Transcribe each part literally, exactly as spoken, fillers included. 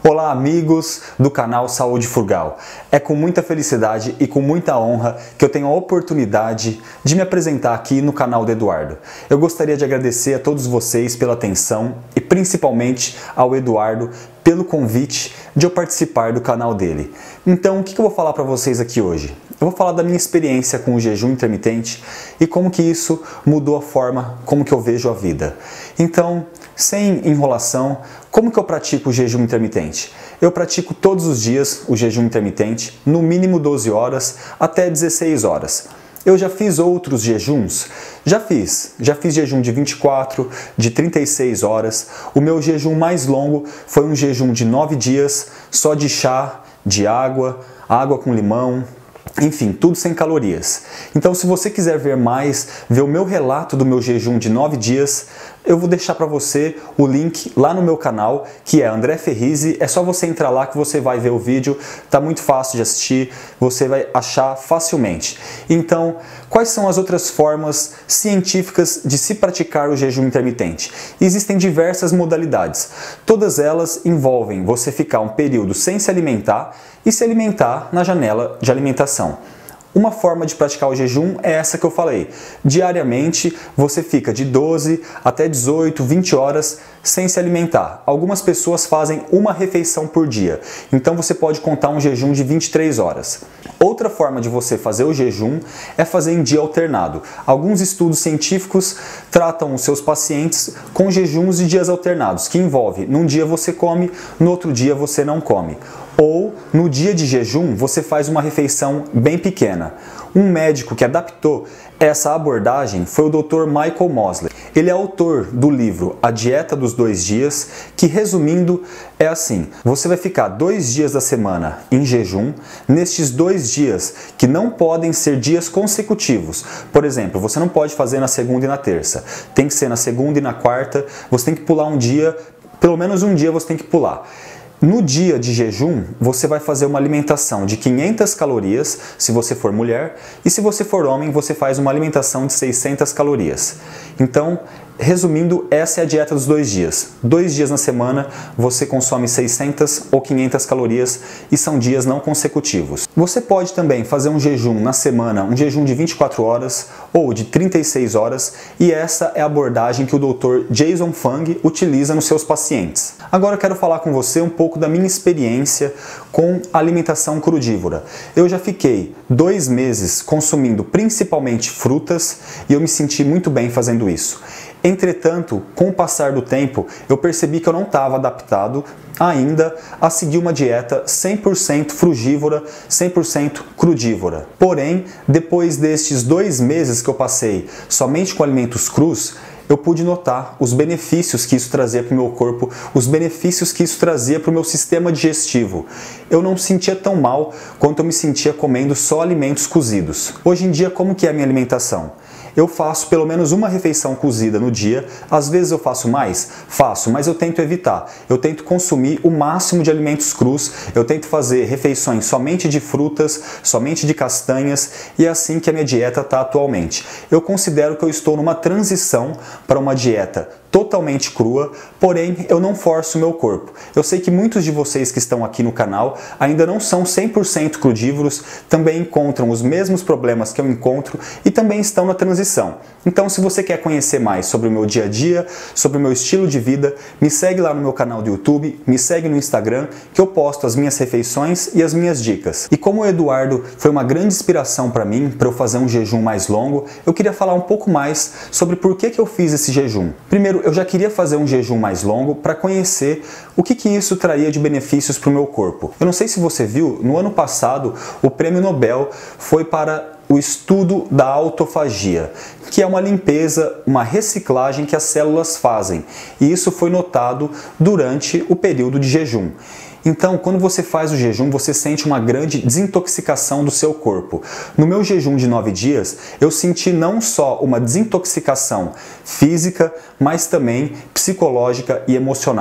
Olá amigos do canal Saúde Frugal. É com muita felicidade e com muita honra que eu tenho a oportunidade de me apresentar aqui no canal do Eduardo. Eu gostaria de agradecer a todos vocês pela atenção e principalmente ao Eduardo pelo convite de eu participar do canal dele. Então, o que eu vou falar para vocês aqui hoje? Eu vou falar da minha experiência com o jejum intermitente e como que isso mudou a forma como que eu vejo a vida. Então, sem enrolação, como que eu pratico o jejum intermitente? Eu pratico todos os dias o jejum intermitente, no mínimo doze horas até dezesseis horas. Eu já fiz outros jejuns? Já fiz. Já fiz jejum de vinte e quatro, de trinta e seis horas. O meu jejum mais longo foi um jejum de nove dias, só de chá, de água, água com limão, enfim, tudo sem calorias. Então, se você quiser ver mais, ver o meu relato do meu jejum de nove dias, eu vou deixar para você o link lá no meu canal, que é André Ferrizi. É só você entrar lá que você vai ver o vídeo. Tá muito fácil de assistir, você vai achar facilmente. Então, quais são as outras formas científicas de se praticar o jejum intermitente? Existem diversas modalidades. Todas elas envolvem você ficar um período sem se alimentar e se alimentar na janela de alimentação. Uma forma de praticar o jejum é essa que eu falei. Diariamente você fica de doze até dezoito, vinte horas sem se alimentar. Algumas pessoas fazem uma refeição por dia, então você pode contar um jejum de vinte e três horas. Outra forma de você fazer o jejum é fazer em dia alternado. Alguns estudos científicos tratam os seus pacientes com jejuns de dias alternados, que envolve num dia você come, no outro dia você não come. Ou, no dia de jejum, você faz uma refeição bem pequena. Um médico que adaptou essa abordagem foi o doutor Michael Mosley. Ele é autor do livro A Dieta dos Dois Dias, que, resumindo, é assim: você vai ficar dois dias da semana em jejum, nestes dois dias que não podem ser dias consecutivos. Por exemplo, você não pode fazer na segunda e na terça, tem que ser na segunda e na quarta, você tem que pular um dia, pelo menos um dia você tem que pular. No dia de jejum, você vai fazer uma alimentação de quinhentas calorias, se você for mulher, e se você for homem, você faz uma alimentação de seiscentas calorias. Então, resumindo, essa é a dieta dos dois dias. Dois dias na semana, você consome seiscentas ou quinhentas calorias e são dias não consecutivos. Você pode também fazer um jejum na semana, um jejum de vinte e quatro horas ou de trinta e seis horas, e essa é a abordagem que o doutor Jason Fung utiliza nos seus pacientes. Agora eu quero falar com você um pouco da minha experiência com alimentação crudívora. Eu já fiquei dois meses consumindo principalmente frutas e eu me senti muito bem fazendo isso. Entretanto, com o passar do tempo, eu percebi que eu não estava adaptado ainda a seguir uma dieta cem por cento frugívora, cem por cento crudívora. Porém, depois destes dois meses que eu passei somente com alimentos crus, eu pude notar os benefícios que isso trazia para o meu corpo, os benefícios que isso trazia para o meu sistema digestivo. Eu não sentia tão mal quanto eu me sentia comendo só alimentos cozidos. Hoje em dia, como que é a minha alimentação? Eu faço pelo menos uma refeição cozida no dia. Às vezes eu faço mais? Faço, mas eu tento evitar. Eu tento consumir o máximo de alimentos crus, eu tento fazer refeições somente de frutas, somente de castanhas, e é assim que a minha dieta está atualmente. Eu considero que eu estou numa transição para uma dieta totalmente crua, porém eu não forço o meu corpo. Eu sei que muitos de vocês que estão aqui no canal ainda não são cem por cento crudívoros, também encontram os mesmos problemas que eu encontro e também estão na transição. Então, se você quer conhecer mais sobre o meu dia a dia, sobre o meu estilo de vida, me segue lá no meu canal do YouTube, me segue no Instagram, que eu posto as minhas refeições e as minhas dicas. E como o Eduardo foi uma grande inspiração para mim, para eu fazer um jejum mais longo, eu queria falar um pouco mais sobre por que que eu fiz esse jejum. Primeiro, eu já queria fazer um jejum mais longo para conhecer o que que isso traria de benefícios para o meu corpo. Eu não sei se você viu, no ano passado o prêmio Nobel foi para o estudo da autofagia, que é uma limpeza, uma reciclagem que as células fazem, e isso foi notado durante o período de jejum. Então, quando você faz o jejum, você sente uma grande desintoxicação do seu corpo. No meu jejum de nove dias, eu senti não só uma desintoxicação física, mas também psicológica e emocional.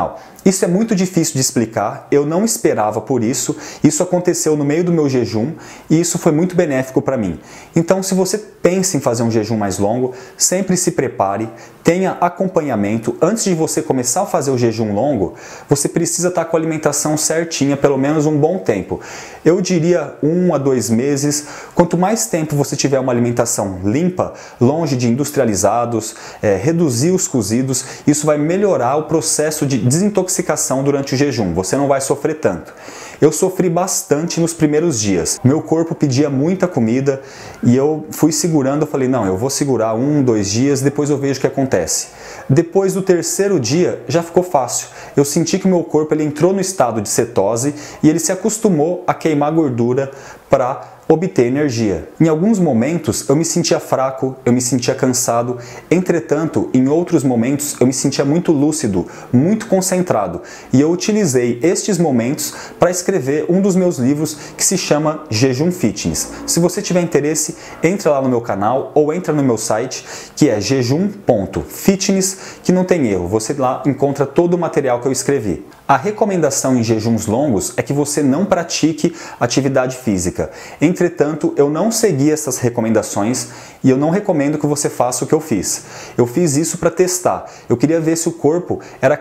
Isso é muito difícil de explicar, eu não esperava por isso, isso aconteceu no meio do meu jejum e isso foi muito benéfico para mim. Então, se você pensa em fazer um jejum mais longo, sempre se prepare, tenha acompanhamento. Antes de você começar a fazer o jejum longo, você precisa estar com a alimentação certinha, pelo menos um bom tempo. Eu diria um a dois meses. Quanto mais tempo você tiver uma alimentação limpa, longe de industrializados, é, reduzir os cozidos, isso vai melhorar o processo de desintoxicação durante o jejum. Você não vai sofrer tanto. Eu sofri bastante nos primeiros dias. Meu corpo pedia muita comida e eu fui segurando, eu falei, não, eu vou segurar um, dois dias, depois eu vejo o que acontece. Depois do terceiro dia, já ficou fácil. Eu senti que o meu corpo ele entrou no estado de cetose e ele se acostumou a queimar gordura para obter energia. Em alguns momentos eu me sentia fraco, eu me sentia cansado, entretanto, em outros momentos eu me sentia muito lúcido, muito concentrado, e eu utilizei estes momentos para escrever um dos meus livros que se chama Jejum Fitness. Se você tiver interesse, entra lá no meu canal ou entra no meu site, que é jejum ponto fitness, que não tem erro, você lá encontra todo o material que eu escrevi. A recomendação em jejuns longos é que você não pratique atividade física. Entretanto, eu não segui essas recomendações e eu não recomendo que você faça o que eu fiz. Eu fiz isso para testar. Eu queria ver se o corpo era...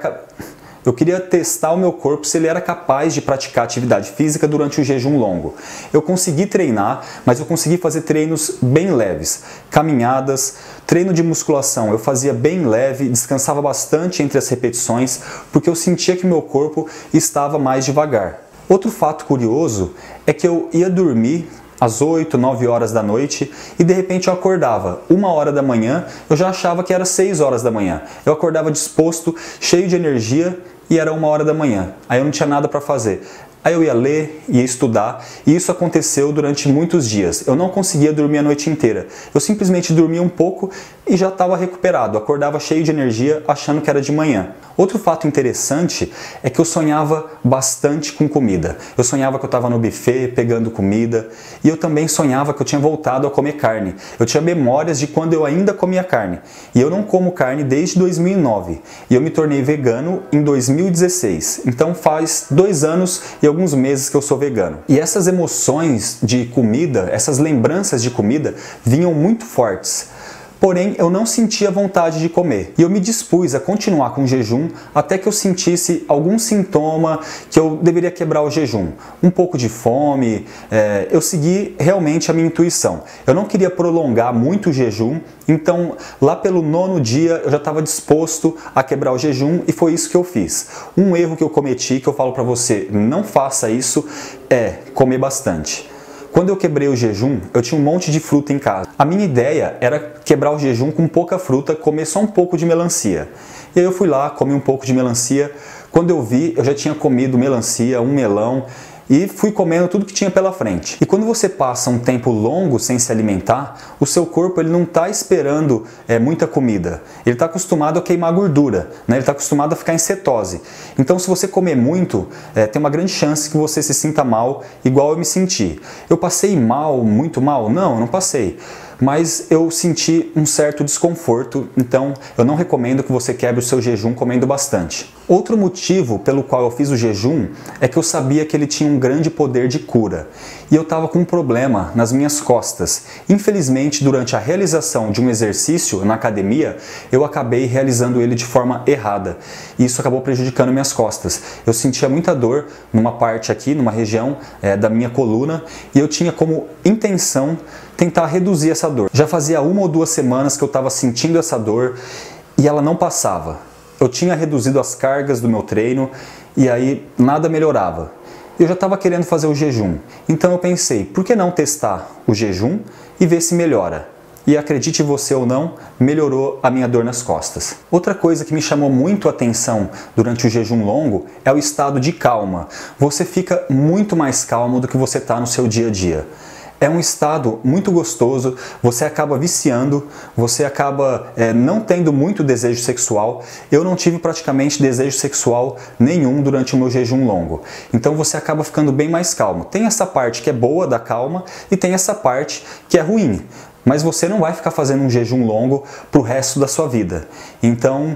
Eu queria testar o meu corpo se ele era capaz de praticar atividade física durante o jejum longo. Eu consegui treinar, mas eu consegui fazer treinos bem leves. Caminhadas, treino de musculação eu fazia bem leve, descansava bastante entre as repetições, porque eu sentia que meu corpo estava mais devagar. Outro fato curioso é que eu ia dormir às oito, nove horas da noite e de repente eu acordava uma hora da manhã, eu já achava que era seis horas da manhã. Eu acordava disposto, cheio de energia e era uma hora da manhã. Aí eu não tinha nada para fazer. Aí eu ia ler, ia estudar, e isso aconteceu durante muitos dias. Eu não conseguia dormir a noite inteira. Eu simplesmente dormia um pouco e já estava recuperado. Acordava cheio de energia, achando que era de manhã. Outro fato interessante é que eu sonhava bastante com comida. Eu sonhava que eu estava no buffet pegando comida, e eu também sonhava que eu tinha voltado a comer carne. Eu tinha memórias de quando eu ainda comia carne. E eu não como carne desde dois mil e nove. E eu me tornei vegano em dois mil e dezesseis. Então faz dois anos e alguns meses que eu sou vegano. E essas emoções de comida, essas lembranças de comida vinham muito fortes. Porém, eu não sentia vontade de comer. E eu me dispus a continuar com o jejum até que eu sentisse algum sintoma que eu deveria quebrar o jejum. Um pouco de fome, é, eu segui realmente a minha intuição. Eu não queria prolongar muito o jejum, então lá pelo nono dia eu já estava disposto a quebrar o jejum e foi isso que eu fiz. Um erro que eu cometi, que eu falo para você, não faça isso, é comer bastante. Quando eu quebrei o jejum, eu tinha um monte de fruta em casa. A minha ideia era quebrar o jejum com pouca fruta, comer só um pouco de melancia. E aí eu fui lá, comi um pouco de melancia. Quando eu vi, eu já tinha comido melancia, um melão, e fui comendo tudo que tinha pela frente. E quando você passa um tempo longo sem se alimentar, o seu corpo ele não está esperando é, muita comida. Ele está acostumado a queimar gordura, né? Ele está acostumado a ficar em cetose. Então se você comer muito, é, tem uma grande chance que você se sinta mal, igual eu me senti. Eu passei mal, muito mal? Não, eu não passei. Mas eu senti um certo desconforto, então eu não recomendo que você quebre o seu jejum comendo bastante. Outro motivo pelo qual eu fiz o jejum é que eu sabia que ele tinha um grande poder de cura. E eu estava com um problema nas minhas costas. Infelizmente, durante a realização de um exercício na academia, eu acabei realizando ele de forma errada. E isso acabou prejudicando minhas costas. Eu sentia muita dor numa parte aqui, numa região é, da minha coluna, e eu tinha como intenção tentar reduzir essa dor. Já fazia uma ou duas semanas que eu estava sentindo essa dor e ela não passava. Eu tinha reduzido as cargas do meu treino e aí nada melhorava. Eu já estava querendo fazer o jejum. Então eu pensei, por que não testar o jejum e ver se melhora? E acredite você ou não, melhorou a minha dor nas costas. Outra coisa que me chamou muito a atenção durante o jejum longo é o estado de calma. Você fica muito mais calmo do que você está no seu dia a dia. É um estado muito gostoso, você acaba viciando, você acaba é, não tendo muito desejo sexual. Eu não tive praticamente desejo sexual nenhum durante o meu jejum longo. Então você acaba ficando bem mais calmo. Tem essa parte que é boa da calma e tem essa parte que é ruim. Mas você não vai ficar fazendo um jejum longo para o resto da sua vida. Então,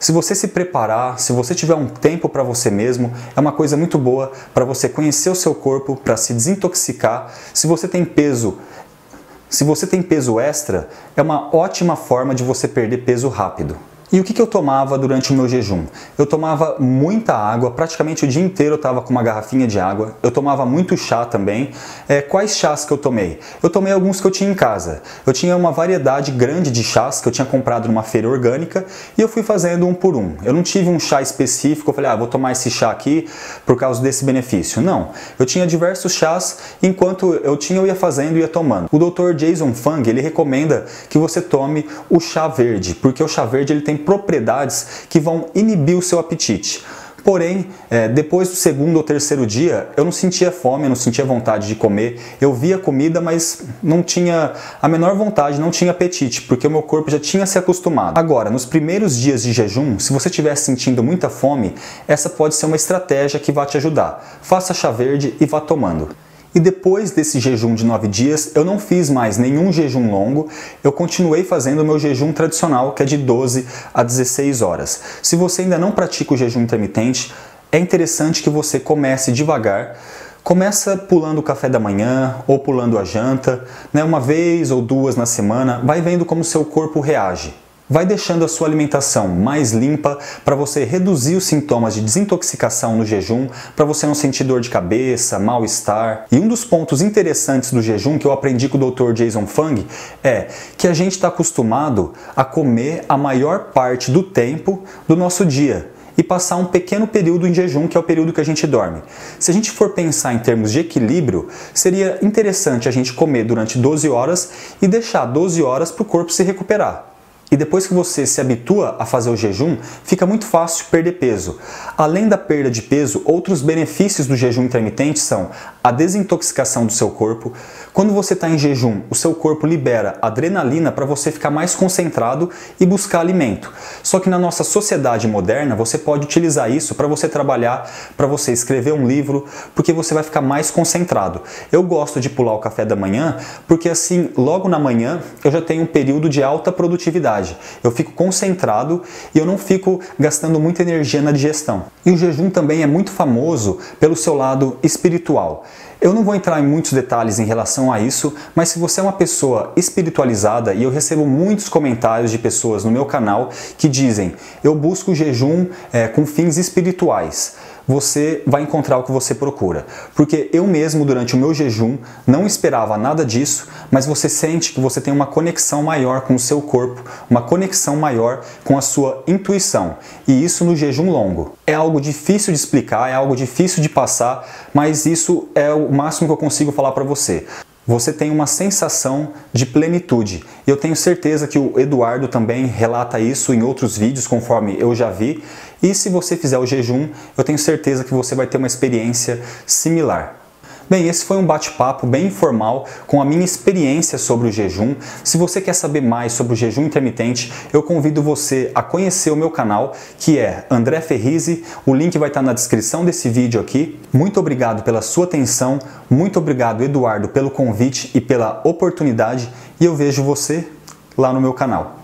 Se você se preparar, se você tiver um tempo para você mesmo, é uma coisa muito boa para você conhecer o seu corpo, para se desintoxicar. Se você tem peso, se você tem peso extra, é uma ótima forma de você perder peso rápido. E o que eu tomava durante o meu jejum? Eu tomava muita água, praticamente o dia inteiro eu estava com uma garrafinha de água. Eu tomava muito chá também. É, quais chás que eu tomei? Eu tomei alguns que eu tinha em casa. Eu tinha uma variedade grande de chás que eu tinha comprado numa feira orgânica e eu fui fazendo um por um. Eu não tive um chá específico, eu falei, ah, vou tomar esse chá aqui por causa desse benefício. Não, eu tinha diversos chás, enquanto eu tinha eu ia fazendo e ia tomando. O doutor Jason Fung, ele recomenda que você tome o chá verde, porque o chá verde ele tem propriedades que vão inibir o seu apetite. Porém, é, depois do segundo ou terceiro dia, eu não sentia fome, eu não sentia vontade de comer. Eu via comida, mas não tinha a menor vontade, não tinha apetite, porque o meu corpo já tinha se acostumado. Agora, nos primeiros dias de jejum, se você estiver sentindo muita fome, essa pode ser uma estratégia que vai te ajudar. Faça chá verde e vá tomando. E depois desse jejum de nove dias, eu não fiz mais nenhum jejum longo, eu continuei fazendo o meu jejum tradicional, que é de doze a dezesseis horas. Se você ainda não pratica o jejum intermitente, é interessante que você comece devagar. Começa pulando o café da manhã ou pulando a janta, né, uma vez ou duas na semana, vai vendo como o seu corpo reage. Vai deixando a sua alimentação mais limpa para você reduzir os sintomas de desintoxicação no jejum, para você não sentir dor de cabeça, mal-estar. E um dos pontos interessantes do jejum que eu aprendi com o doutor Jason Fung é que a gente está acostumado a comer a maior parte do tempo do nosso dia e passar um pequeno período em jejum, que é o período que a gente dorme. Se a gente for pensar em termos de equilíbrio, seria interessante a gente comer durante doze horas e deixar doze horas para o corpo se recuperar. E depois que você se habitua a fazer o jejum, fica muito fácil perder peso. Além da perda de peso, outros benefícios do jejum intermitente são a desintoxicação do seu corpo. Quando você está em jejum, o seu corpo libera adrenalina para você ficar mais concentrado e buscar alimento. Só que na nossa sociedade moderna, você pode utilizar isso para você trabalhar, para você escrever um livro, porque você vai ficar mais concentrado. Eu gosto de pular o café da manhã, porque assim, logo na manhã, eu já tenho um período de alta produtividade. Eu fico concentrado e eu não fico gastando muita energia na digestão. E o jejum também é muito famoso pelo seu lado espiritual. Eu não vou entrar em muitos detalhes em relação a isso, mas se você é uma pessoa espiritualizada, e eu recebo muitos comentários de pessoas no meu canal que dizem, eu busco o jejum é, com fins espirituais, você vai encontrar o que você procura. Porque eu mesmo, durante o meu jejum, não esperava nada disso, mas você sente que você tem uma conexão maior com o seu corpo, uma conexão maior com a sua intuição. E isso no jejum longo. É algo difícil de explicar, é algo difícil de passar, mas isso é o máximo que eu consigo falar para você. Você tem uma sensação de plenitude. Eu tenho certeza que o Eduardo também relata isso em outros vídeos, conforme eu já vi. E se você fizer o jejum, eu tenho certeza que você vai ter uma experiência similar. Bem, esse foi um bate-papo bem informal com a minha experiência sobre o jejum. Se você quer saber mais sobre o jejum intermitente, eu convido você a conhecer o meu canal, que é André Ferrizi. O link vai estar na descrição desse vídeo aqui. Muito obrigado pela sua atenção, muito obrigado, Eduardo, pelo convite e pela oportunidade, e eu vejo você lá no meu canal.